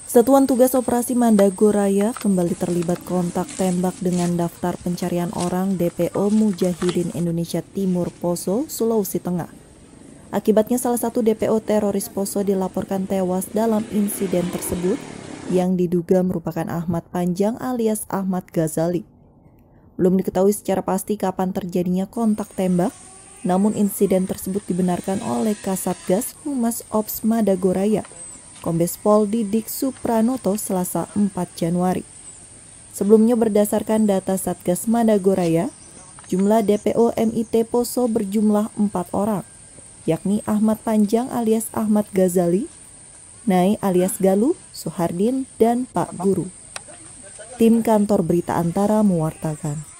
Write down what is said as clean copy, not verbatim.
Satuan Tugas Operasi Madagoraya kembali terlibat kontak tembak dengan daftar pencarian orang DPO Mujahidin Indonesia Timur Poso, Sulawesi Tengah. Akibatnya salah satu DPO teroris Poso dilaporkan tewas dalam insiden tersebut yang diduga merupakan Ahmad Panjang alias Ahmad Ghazali. Belum diketahui secara pasti kapan terjadinya kontak tembak, namun insiden tersebut dibenarkan oleh Kasatgas Humas Ops Madagoraya, Kombes Pol Didik Supranoto, Selasa 4 Januari. Sebelumnya berdasarkan data Satgas Madagoraya, jumlah DPO MIT Poso berjumlah 4 orang, yakni Ahmad Panjang alias Ahmad Ghazali, Nai alias Galuh, Suhardin, dan Pak Guru. Tim Kantor Berita Antara mewartakan.